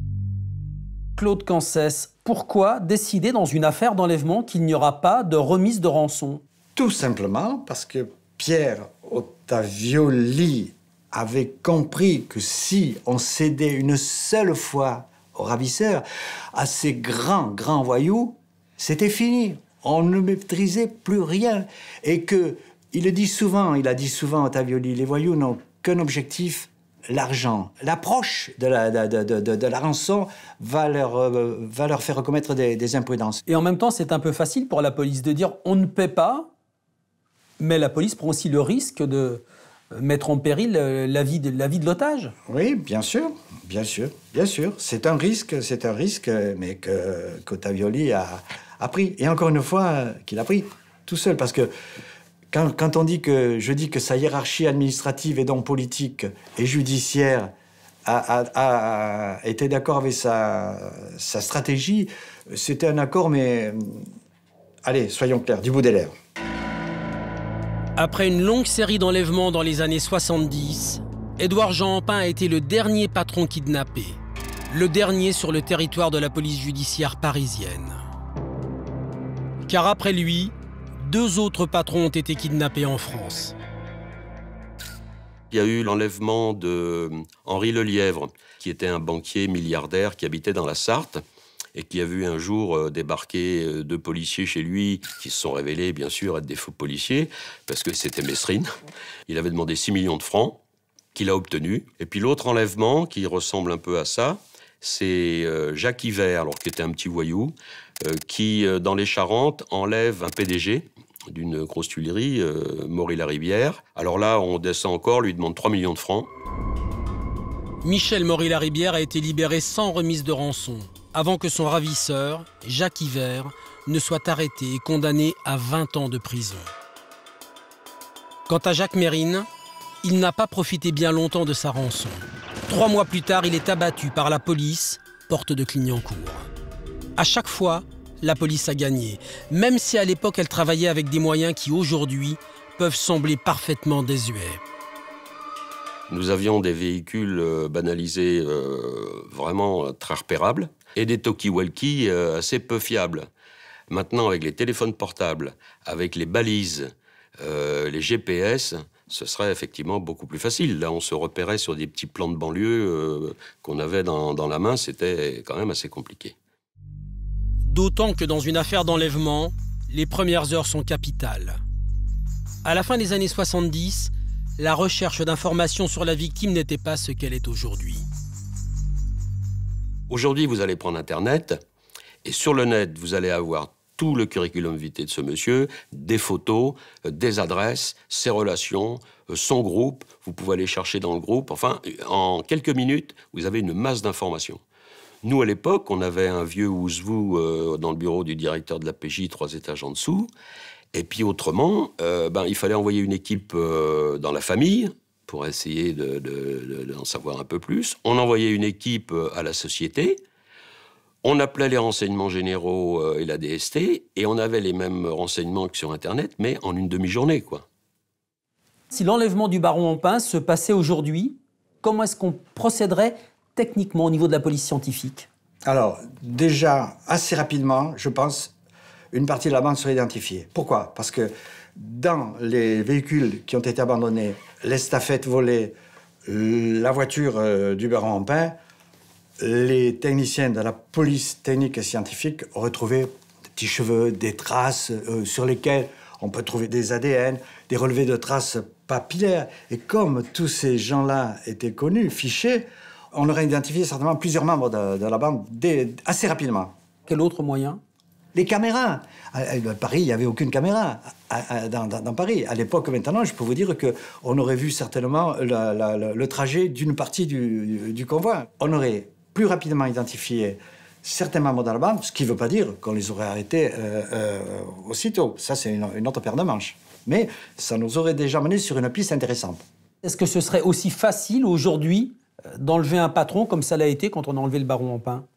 Claude Cancès, pourquoi décider dans une affaire d'enlèvement qu'il n'y aura pas de remise de rançon? Tout simplement parce que Pierre Ottavioli avait compris que si on cédait une seule fois aux ravisseurs, à ces grands, grands voyous, c'était fini. On ne maîtrisait plus rien. Et que, il le dit souvent, il a dit souvent Ottavioli, les voyous n'ont qu'un objectif, l'argent. L'approche de la, de, de, de, de la rançon va leur, euh, va leur faire commettre des, des imprudences. Et en même temps, c'est un peu facile pour la police de dire on ne paie pas, mais la police prend aussi le risque de mettre en péril la vie de, la vie de l'otage. Oui, bien sûr, bien sûr, bien sûr. C'est un risque, c'est un risque, mais que qu'Ottavioli a, a pris. Et encore une fois, qu'il a pris tout seul. Parce que quand, quand on dit que, je dis que sa hiérarchie administrative et donc politique et judiciaire a, a, a été d'accord avec sa, sa stratégie, c'était un accord, mais allez, soyons clairs, du bout des lèvres. Après une longue série d'enlèvements dans les années soixante-dix, Édouard Jean Empain a été le dernier patron kidnappé. Le dernier sur le territoire de la police judiciaire parisienne. Car après lui, deux autres patrons ont été kidnappés en France. Il y a eu l'enlèvement de Henri Lelièvre, qui était un banquier milliardaire qui habitait dans la Sarthe, et qui a vu un jour débarquer deux policiers chez lui, qui se sont révélés, bien sûr, être des faux policiers, parce que c'était Mesrine. Il avait demandé six millions de francs, qu'il a obtenu. Et puis l'autre enlèvement, qui ressemble un peu à ça, c'est Jacques Yver, alors qui était un petit voyou, qui, dans les Charentes, enlève un P D G d'une grosse tuilerie, Maury-Laribière. Alors là, on descend encore, lui demande trois millions de francs. Michel Maury-Laribière a été libéré sans remise de rançon, avant que son ravisseur, Jacques Yver, ne soit arrêté et condamné à vingt ans de prison. Quant à Jacques Mérine, il n'a pas profité bien longtemps de sa rançon. Trois mois plus tard, il est abattu par la police, porte de Clignancourt. À chaque fois, la police a gagné, même si à l'époque elle travaillait avec des moyens qui aujourd'hui peuvent sembler parfaitement désuets. Nous avions des véhicules euh, banalisés euh, vraiment très repérables et des talkie-walkie euh, assez peu fiables. Maintenant, avec les téléphones portables, avec les balises, euh, les G P S, ce serait effectivement beaucoup plus facile. Là, on se repérait sur des petits plans de banlieue euh, qu'on avait dans, dans la main. C'était quand même assez compliqué. D'autant que dans une affaire d'enlèvement, les premières heures sont capitales. À la fin des années soixante-dix, la recherche d'informations sur la victime n'était pas ce qu'elle est aujourd'hui. Aujourd'hui, vous allez prendre Internet Et sur le net, vous allez avoir tout le curriculum vitae de ce monsieur, des photos, euh, des adresses, ses relations, euh, son groupe. Vous pouvez aller chercher dans le groupe. Enfin, en quelques minutes, vous avez une masse d'informations. Nous, à l'époque, on avait un vieux ouzvou euh, dans le bureau du directeur de la P J, trois étages en dessous. Et puis autrement, euh, ben, il fallait envoyer une équipe euh, dans la famille pour essayer de, de, de, d'en savoir un peu plus. On envoyait une équipe euh, à la société. On appelait les renseignements généraux euh, et la D S T, et on avait les mêmes renseignements que sur Internet, mais en une demi-journée, quoi. Si l'enlèvement du baron Empain se passait aujourd'hui, comment est-ce qu'on procéderait techniquement au niveau de la police scientifique? Alors, déjà, assez rapidement, je pense, une partie de la bande serait identifiée. Pourquoi? Parce que dans les véhicules qui ont été abandonnés, l'estafette volée, la voiture euh, du baron Empain, les techniciens de la police technique et scientifique ont retrouvé des petits cheveux, des traces euh, sur lesquelles on peut trouver des A D N, des relevés de traces papillaires. Et comme tous ces gens-là étaient connus, fichés, on aurait identifié certainement plusieurs membres de, de la bande dès, assez rapidement. Quel autre moyen? Les caméras. À, à Paris, il n'y avait aucune caméra à, à, dans, dans, dans Paris. À l'époque, maintenant, je peux vous dire qu'on aurait vu certainement la, la, la, le trajet d'une partie du, du, du convoi. On aurait plus rapidement identifié certains membres de la bande, ce qui ne veut pas dire qu'on les aurait arrêtés euh, euh, aussitôt. Ça, c'est une, une autre paire de manches. Mais ça nous aurait déjà mené sur une piste intéressante. Est-ce que ce serait aussi facile aujourd'hui d'enlever un patron comme ça l'a été quand on a enlevé le baron Empain?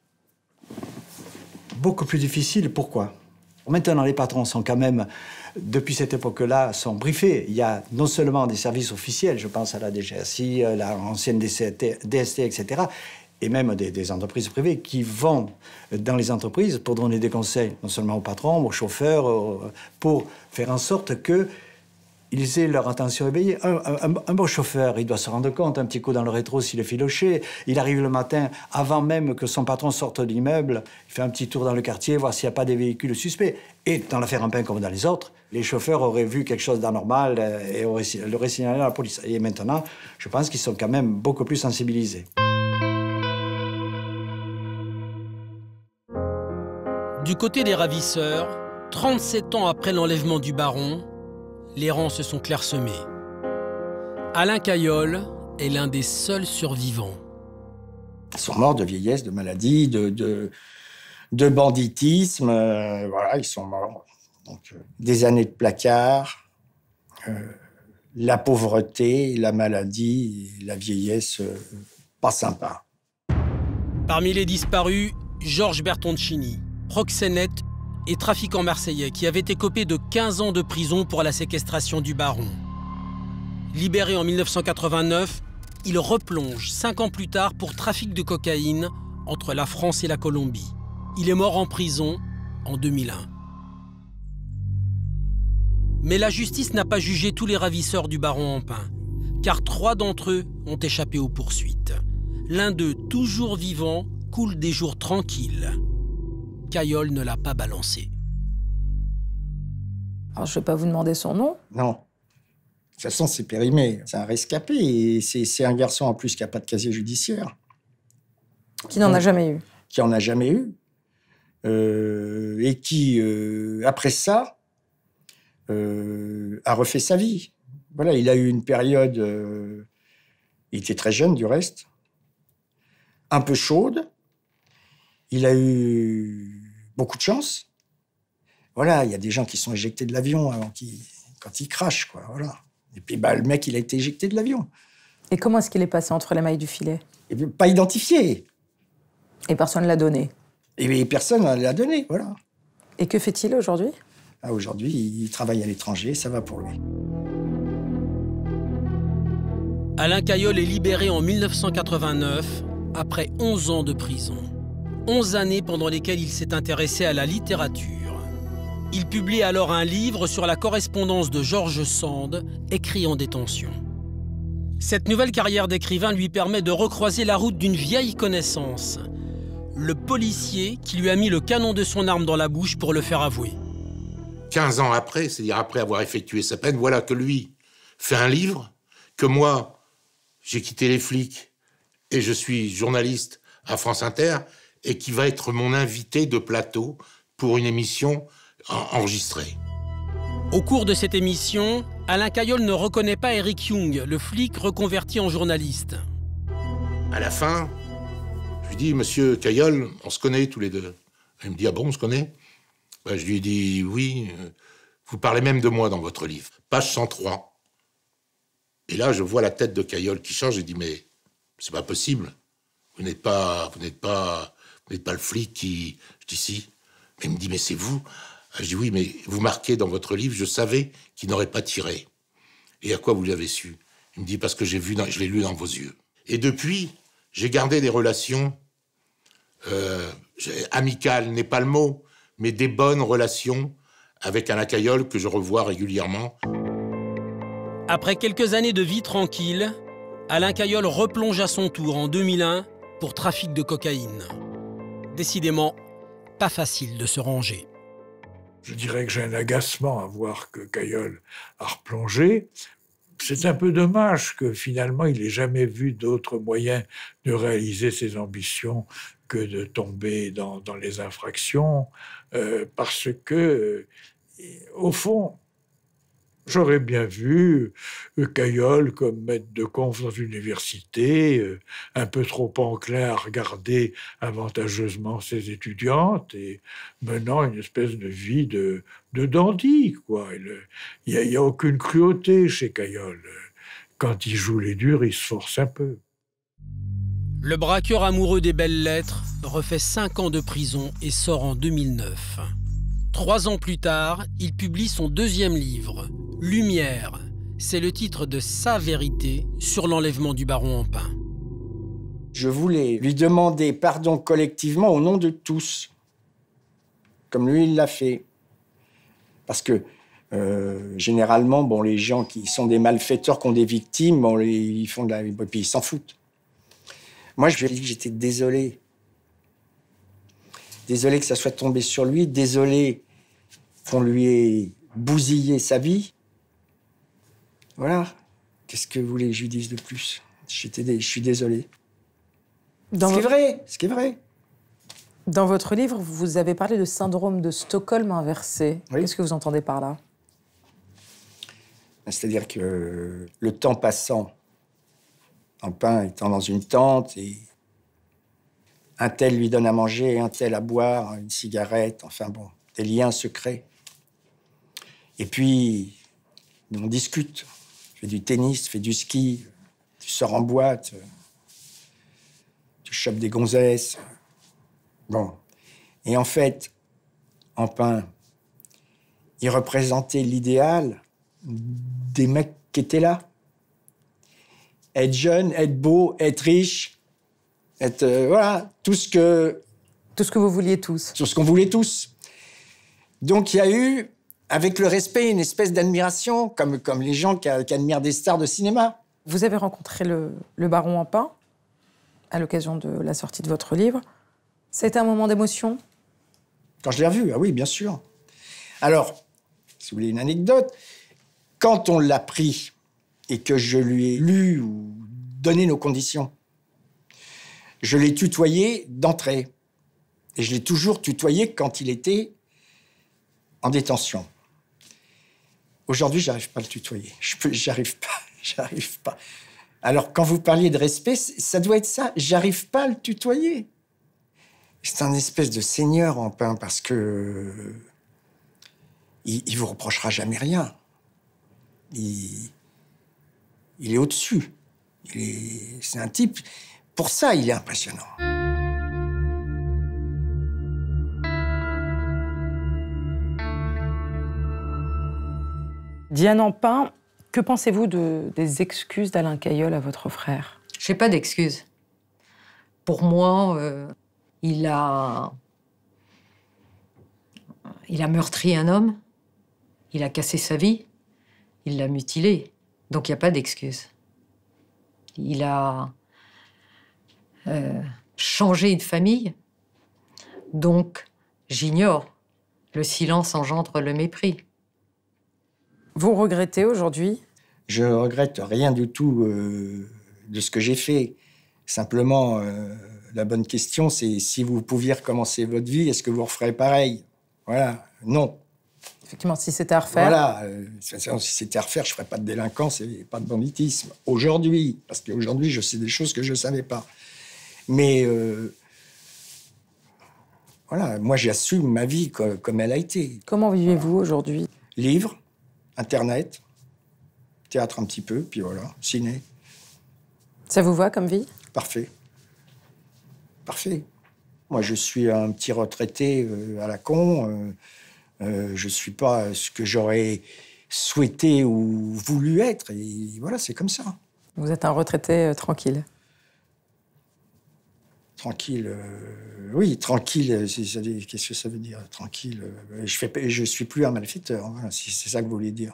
Beaucoup plus difficile. Pourquoi? Maintenant, les patrons sont quand même, depuis cette époque-là, sont briefés. Il y a non seulement des services officiels, je pense à la D G S I, la ancienne D S T, et cetera, et même des, des entreprises privées qui vont dans les entreprises pour donner des conseils, non seulement aux patrons, aux chauffeurs, pour faire en sorte que ils aient leur attention éveillée. Un, un, un bon chauffeur, il doit se rendre compte un petit coup dans le rétro s'il est filoché. Il arrive le matin, avant même que son patron sorte de l'immeuble, il fait un petit tour dans le quartier, voir s'il n'y a pas des véhicules suspects. Et dans l'affaire Empain comme dans les autres, les chauffeurs auraient vu quelque chose d'anormal et auraient, l'auraient signalé à la police. Et maintenant, je pense qu'ils sont quand même beaucoup plus sensibilisés. Du côté des ravisseurs, trente-sept ans après l'enlèvement du baron, les rangs se sont clairsemés. Alain Caillol est l'un des seuls survivants. Ils sont morts de vieillesse, de maladie, de, de, de banditisme. Euh, voilà, ils sont morts. Donc, euh, des années de placard, euh, la pauvreté, la maladie, la vieillesse, euh, pas sympa. Parmi les disparus, Georges Bertoncini, proxénète et trafiquant marseillais qui avait écopé de quinze ans de prison pour la séquestration du baron. Libéré en mille neuf cent quatre-vingt-neuf, il replonge cinq ans plus tard pour trafic de cocaïne entre la France et la Colombie. Il est mort en prison en deux mille un. Mais la justice n'a pas jugé tous les ravisseurs du baron Empain, car trois d'entre eux ont échappé aux poursuites. L'un d'eux, toujours vivant, coule des jours tranquilles. Caillol ne l'a pas balancé. Alors, je ne vais pas vous demander son nom. Non. De toute façon, c'est périmé. C'est un rescapé. Et c'est, c'est un garçon, en plus, qui n'a pas de casier judiciaire. Qui n'en a jamais eu. Qui n'en a jamais eu. Euh, et qui, euh, après ça, euh, a refait sa vie. Voilà, il a eu une période... Euh, il était très jeune, du reste. Un peu chaude. Il a eu beaucoup de chance. Voilà, il y a des gens qui sont éjectés de l'avion avant qu'ils, quand ils crachent, quoi. Voilà. Et puis, bah, le mec, il a été éjecté de l'avion. Et comment est-ce qu'il est passé entre les mailles du filet? Et puis, pas identifié. Et personne ne l'a donné? Et personne ne l'a donné, voilà. Et que fait-il aujourd'hui? Ah, aujourd'hui, il travaille à l'étranger, ça va pour lui. Alain Caillol est libéré en mille neuf cent quatre-vingt-neuf, après onze ans de prison. onze années pendant lesquelles il s'est intéressé à la littérature. Il publie alors un livre sur la correspondance de George Sand, écrit en détention. Cette nouvelle carrière d'écrivain lui permet de recroiser la route d'une vieille connaissance, le policier qui lui a mis le canon de son arme dans la bouche pour le faire avouer. quinze ans après, c'est-à-dire après avoir effectué sa peine, voilà que lui fait un livre, que moi, j'ai quitté les flics et je suis journaliste à France Inter, et qui va être mon invité de plateau pour une émission en enregistrée. Au cours de cette émission, Alain Cayol ne reconnaît pas Eric Young, le flic reconverti en journaliste. À la fin, je lui dis, monsieur Cayol, on se connaît tous les deux. Il me dit, ah bon, on se connaît? Ben, je lui dis, oui, euh, vous parlez même de moi dans votre livre, page cent trois. Et là, je vois la tête de Cayol qui change et dis, mais c'est pas possible. Vous n'êtes pas, vous n'êtes pas, vous n'êtes pas le flic qui... Je dis, si. Mais il me dit, mais c'est vous. Je dis, oui, mais vous marquez dans votre livre, je savais qu'il n'aurait pas tiré. Et à quoi vous l'avez su? Il me dit, parce que j'ai vu, dans, je l'ai lu dans vos yeux. Et depuis, j'ai gardé des relations euh, amicales, n'est pas le mot, mais des bonnes relations avec Alain Cayol que je revois régulièrement. Après quelques années de vie tranquille, Alain Cayol replonge à son tour en deux mille un pour trafic de cocaïne. Décidément, pas facile de se ranger. Je dirais que j'ai un agacement à voir que Cayol a replongé. C'est un peu dommage que finalement il n'ait jamais vu d'autres moyens de réaliser ses ambitions que de tomber dans, dans les infractions, euh, parce que, euh, au fond, j'aurais bien vu euh, Cayol comme maître de conf dans une université, euh, un peu trop enclin à regarder avantageusement ses étudiantes et menant une espèce de vie de, de dandy, quoi. Il n'y a, a aucune cruauté chez Cayol. Quand il joue les durs, il se force un peu. Le braqueur amoureux des belles lettres refait cinq ans de prison et sort en deux mille neuf. Trois ans plus tard, il publie son deuxième livre, Lumière. C'est le titre de sa vérité sur l'enlèvement du baron Empain. Je voulais lui demander pardon collectivement au nom de tous, comme lui il l'a fait. Parce que euh, généralement, bon, les gens qui sont des malfaiteurs, qui ont des victimes, bon, les, ils font de la, et puis ils s'en foutent. Moi, je lui ai dit que j'étais désolé. Désolé que ça soit tombé sur lui, désolé qu'on lui ait bousillé sa vie. Voilà. Qu'est-ce que vous voulez que je lui dise de plus? J'étais dé... Je suis désolé. Dans ce qui est votre... vrai, ce qui est vrai. Dans votre livre, vous avez parlé de syndrome de Stockholm inversé. Oui. Qu'est-ce que vous entendez par là? C'est-à-dire que le temps passant, Empain étant dans une tente, et un tel lui donne à manger, un tel à boire, une cigarette, enfin bon, des liens secrets. Et puis, on discute. Tu fais du tennis, tu fais du ski, tu sors en boîte, tu chopes des gonzesses. Bon. Et en fait, Empain, il représentait l'idéal des mecs qui étaient là. Être jeune, être beau, être riche, être... Euh, voilà, tout ce que... Tout ce que vous vouliez tous. Tout ce qu'on voulait tous. Donc il y a eu, avec le respect, une espèce d'admiration, comme, comme les gens qui, qui admirent des stars de cinéma. Vous avez rencontré le, le baron Empain à l'occasion de la sortie de votre livre. C'était un moment d'émotion? Quand je l'ai revu, ah oui, bien sûr. Alors, si vous voulez une anecdote, quand on l'a pris et que je lui ai lu ou donné nos conditions, je l'ai tutoyé d'entrée. Et je l'ai toujours tutoyé quand il était en détention. Aujourd'hui, j'arrive pas à le tutoyer. Je peux, j'arrive pas, j'arrive pas. Alors, quand vous parliez de respect, ça doit être ça. J'arrive pas à le tutoyer. C'est un espèce de seigneur, Empain, parce que... Il, il vous reprochera jamais rien. Il, il est au-dessus. Il est, c'est un type... Pour ça, il est impressionnant. Diane Empain, que pensez-vous de, des excuses d'Alain Cayol à votre frère? J'ai pas d'excuses. Pour moi, euh, il a... Il a meurtri un homme, il a cassé sa vie, il l'a mutilé. Donc il n'y a pas d'excuses. Il a euh, changé une famille, donc j'ignore. Le silence engendre le mépris. Vous regrettez aujourd'hui? Je regrette rien du tout euh, de ce que j'ai fait. Simplement, euh, la bonne question, c'est si vous pouviez recommencer votre vie, est-ce que vous referez pareil? Voilà, non. Effectivement, si c'était à refaire. Voilà, euh, si c'était à refaire, je ne ferais pas de délinquance et pas de banditisme. Aujourd'hui, parce qu'aujourd'hui, je sais des choses que je ne savais pas. Mais euh, voilà, moi, j'assume ma vie comme, comme elle a été. Comment vivez-vous aujourd'hui? Livres, Internet, théâtre un petit peu, puis voilà, ciné. Ça vous va comme vie? Parfait. Parfait. Moi, je suis un petit retraité euh, à la con. Euh, euh, je ne suis pas ce que j'aurais souhaité ou voulu être. Et voilà, c'est comme ça. Vous êtes un retraité euh, tranquille? Tranquille, euh, oui, tranquille. Qu'est-ce que ça veut dire, tranquille? euh, Je fais, je suis plus un malfaiteur. Voilà, si c'est ça que vous voulez dire.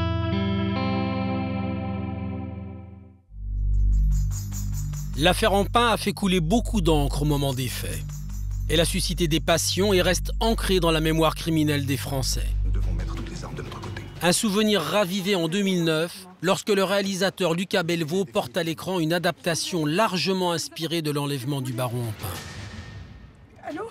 L'affaire Empain a fait couler beaucoup d'encre au moment des faits. Elle a suscité des passions et reste ancrée dans la mémoire criminelle des Français. Nous devons mettre toutes les armes de notre côté. Un souvenir ravivé en deux mille neuf, lorsque le réalisateur Lucas Bellevaux porte à l'écran une adaptation largement inspirée de l'enlèvement du baron Empain. Allô?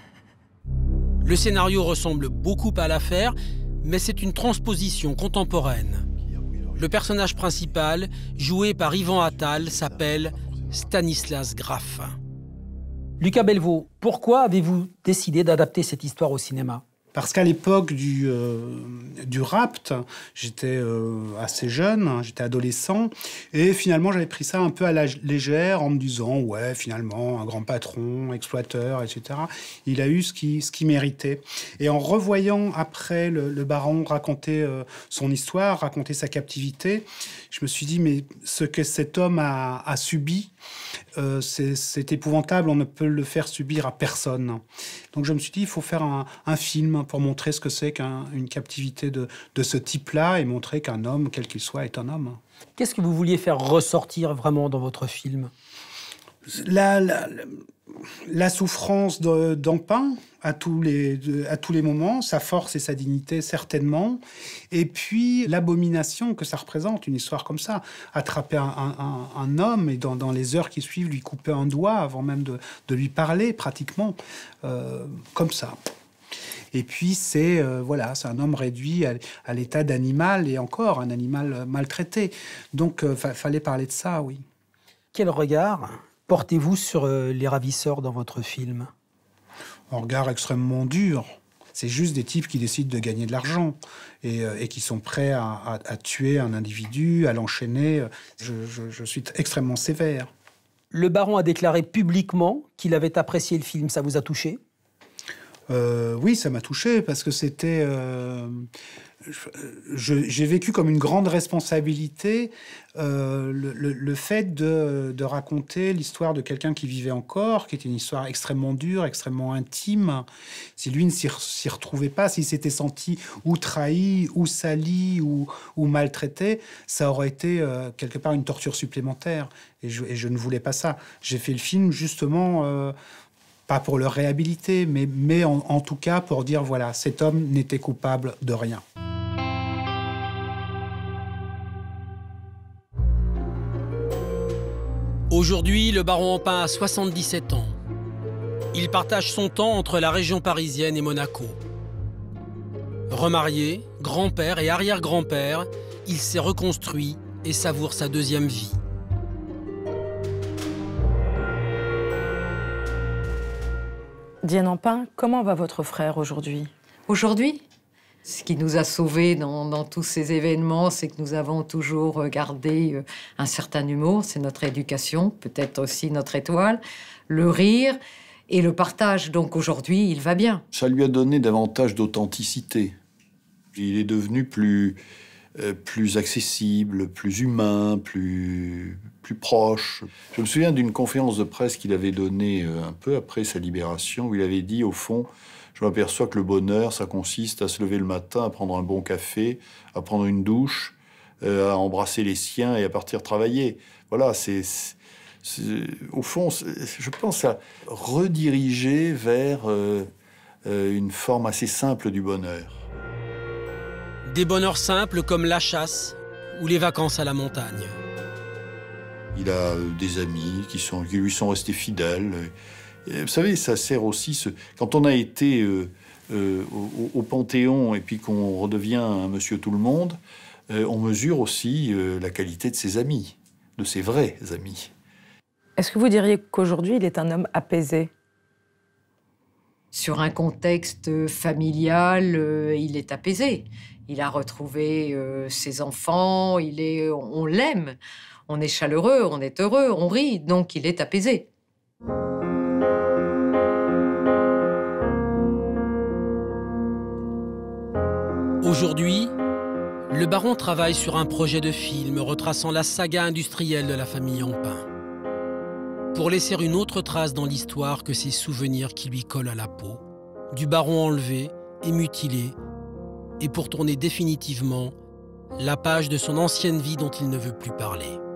Le scénario ressemble beaucoup à l'affaire, mais c'est une transposition contemporaine. Le personnage principal, joué par Yvan Attal, s'appelle Stanislas Graff. Lucas Bellevaux, pourquoi avez-vous décidé d'adapter cette histoire au cinéma? Parce qu'à l'époque du, euh, du rapt, j'étais euh, assez jeune, j'étais adolescent, et finalement j'avais pris ça un peu à la légère en me disant « ouais, finalement, un grand patron, exploiteur, et cetera, il a eu ce qu'il ce qu'il méritait. » Et en revoyant après le, le baron raconter euh, son histoire, raconter sa captivité, je me suis dit « mais ce que cet homme a, a subi, euh, c'est épouvantable, on ne peut le faire subir à personne. » Donc je me suis dit « il faut faire un, un film pour montrer ce que c'est qu'une captivité de, de ce type-là et montrer qu'un homme, quel qu'il soit, est un homme. » Qu'est-ce que vous vouliez faire ressortir vraiment dans votre film? La, la, la souffrance d'Empain à tous les, à tous les moments, sa force et sa dignité certainement, et puis l'abomination que ça représente, une histoire comme ça. Attraper un, un, un homme et dans, dans les heures qui suivent, lui couper un doigt avant même de, de lui parler pratiquement, euh, comme ça. Et puis c'est euh, voilà, c'est un homme réduit à, à l'état d'animal et encore un animal maltraité. Donc il euh, fa fallait parler de ça, oui. Quel regard portez-vous sur euh, les ravisseurs dans votre film? Un regard extrêmement dur. C'est juste des types qui décident de gagner de l'argent et, euh, et qui sont prêts à, à, à tuer un individu, à l'enchaîner. Je, je, je suis extrêmement sévère. Le baron a déclaré publiquement qu'il avait apprécié le film. Ça vous a touché? Euh, oui, ça m'a touché parce que c'était... Euh, j'ai vécu comme une grande responsabilité euh, le, le, le fait de, de raconter l'histoire de quelqu'un qui vivait encore, qui était une histoire extrêmement dure, extrêmement intime. Si lui ne s'y retrouvait pas, s'il s'était senti ou trahi, ou sali, ou, ou maltraité, ça aurait été euh, quelque part une torture supplémentaire. Et je, et je ne voulais pas ça. J'ai fait le film justement... Euh, pas pour le réhabiliter, mais, mais en, en tout cas pour dire, voilà, cet homme n'était coupable de rien. Aujourd'hui, le baron Empain a soixante-dix-sept ans. Il partage son temps entre la région parisienne et Monaco. Remarié, grand-père et arrière-grand-père, il s'est reconstruit et savoure sa deuxième vie. Diane Empain, comment va votre frère aujourd'hui? Aujourd'hui, ce qui nous a sauvés dans, dans tous ces événements, c'est que nous avons toujours gardé un certain humour, c'est notre éducation, peut-être aussi notre étoile, le rire et le partage. Donc aujourd'hui, il va bien. Ça lui a donné davantage d'authenticité. Il est devenu plus, euh, plus accessible, plus humain, plus... plus proche. Je me souviens d'une conférence de presse qu'il avait donnée un peu après sa libération, où il avait dit, au fond, je m'aperçois que le bonheur, ça consiste à se lever le matin, à prendre un bon café, à prendre une douche, euh, à embrasser les siens et à partir travailler. Voilà, c'est... Au fond, je pense à rediriger vers euh, euh, une forme assez simple du bonheur. Des bonheurs simples comme la chasse ou les vacances à la montagne. Il a euh, des amis qui, sont, qui lui sont restés fidèles. Et, vous savez, ça sert aussi... Ce... Quand on a été euh, euh, au, au Panthéon et puis qu'on redevient un monsieur tout le monde, euh, on mesure aussi euh, la qualité de ses amis, de ses vrais amis. Est-ce que vous diriez qu'aujourd'hui, il est un homme apaisé? Sur un contexte familial, euh, il est apaisé. Il a retrouvé euh, ses enfants, il est, on l'aime, on est chaleureux, on est heureux, on rit, donc il est apaisé. Aujourd'hui, le baron travaille sur un projet de film retraçant la saga industrielle de la famille Empain, pour laisser une autre trace dans l'histoire que ces souvenirs qui lui collent à la peau, du baron enlevé et mutilé, et pour tourner définitivement la page de son ancienne vie dont il ne veut plus parler.